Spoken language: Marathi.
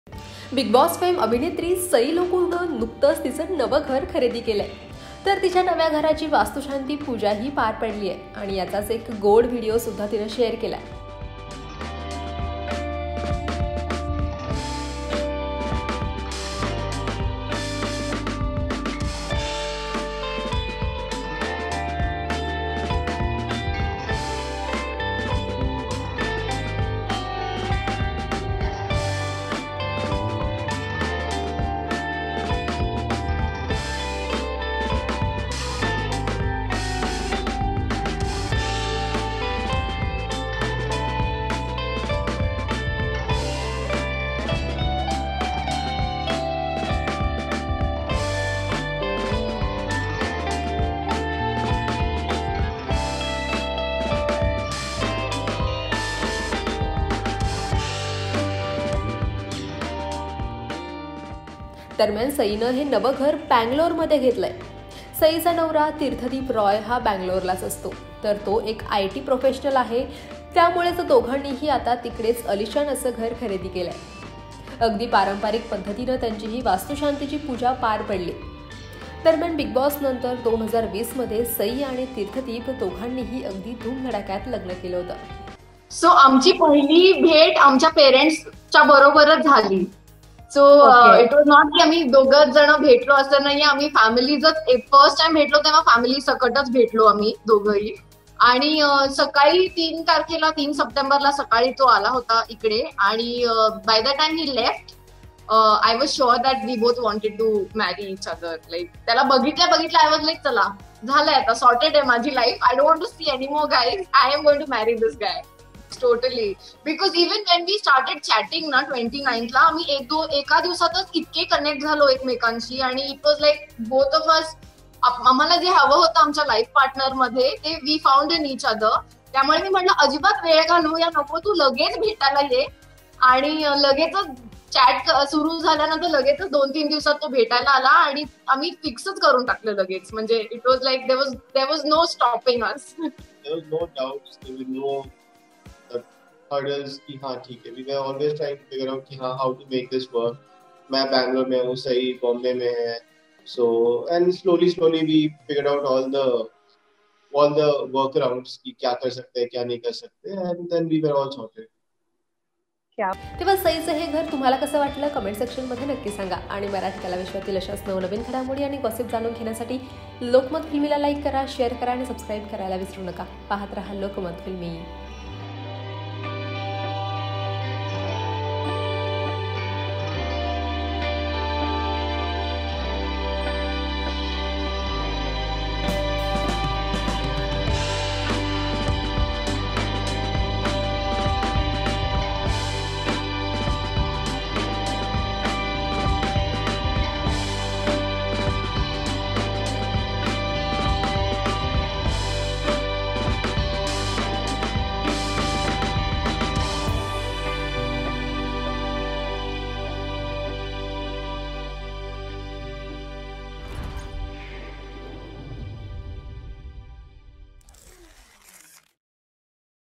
बिग बॉस फेम अभिनेत्री सई लोकूरनं नुकतंच तिचं नवं घर खरेदी केलंय. तर तिच्या नव्या घराची वास्तुशांती पूजाही पार पडली आहे आणि याचाच एक गोड व्हिडिओ सुद्धा तिनं शेअर केलाय. दरम्यान सईनं हे नवं घर बँगलोरमध्ये घेतलंय. सईचा नवरा तीर्थदीप रॉय हा बँगलोरलाच असतो, तर तो एक IT प्रोफेशनल आहे. त्यामुळेच दोघांनीही आता तिकडेच अलिशान असं घर खरेदी केलंय. अगदी पारंपरिक पद्धतीनं त्यांची ही वास्तुशांतीची पूजा पार पडली. दरम्यान बिग बॉस नंतर 2020 मध्ये सई आणि तीर्थदीप दोघांनीही अगदी धूमधडाक्यात लग्न केलं होतं. सो आमची पहिली भेट आमच्या पेरेंट्सच्या बरोबरच झाली. सो इट वॉज नॉट की आम्ही दोघच जण भेटलो असं नाही. आम्ही फॅमिलीजच फर्स्ट टाइम भेटलो तेव्हा फॅमिली सकटच भेटलो आम्ही दोघंही. आणि सकाळी 3 सप्टेंबरला सकाळी तो आला होता इकडे. आणि by the time he left I was sure that we both wanted to marry each other. Like त्याला बघितल्या आय वॉज लाईक चला झालंय आता सॉर्टेड आहे माझी life. I don't want to see any more guys. I am going to marry this guy. Totally. Because even when we started chatting ना 29th ला आम्ही एका दिवसातच इतके कनेक्ट झालो एकमेकांशी. आणि it was like both of us आम्हाला जे हवं होतं आमच्या लाईफ पार्टनर मध्ये ते we found in each other. त्यामुळे मी म्हटलं अजिबात वेळ घालवूया नको, तू लगेच भेटायला ये. आणि लगेचच चॅट सुरू झाल्यानंतर लगेचच 2-3 दिवसात तो भेटायला आला आणि आम्ही फिक्सच करून टाकलं लगेच. म्हणजे it was like there was no stopping us. There was no doubts, there was no hurdles कि हाँ ठीक है. We were always trying to figure out कि हाँ how to make this work. मैं बैंगलोर में हूँ, सही बॉम्बे में है. So and slowly we figured out all the workarounds कि क्या कर सकते हैं क्या नहीं कर सकते. And then we were all sorted. तेव्हा सईचं हे घर तुम्हाला कसं वाटलं कमेंट सेक्शन मध्ये नक्की सांगा. आणि मराठी कला विश्वातील अशाच नवनवीन घडामोडी आणि गॉसिप जाणून घेण्यासाठी लोकमत फिल्मीला लाईक करा, शेअर करा आणि सबस्क्राईब करायला विसरू नका. पाहत रहा लोकमत फिल्मी.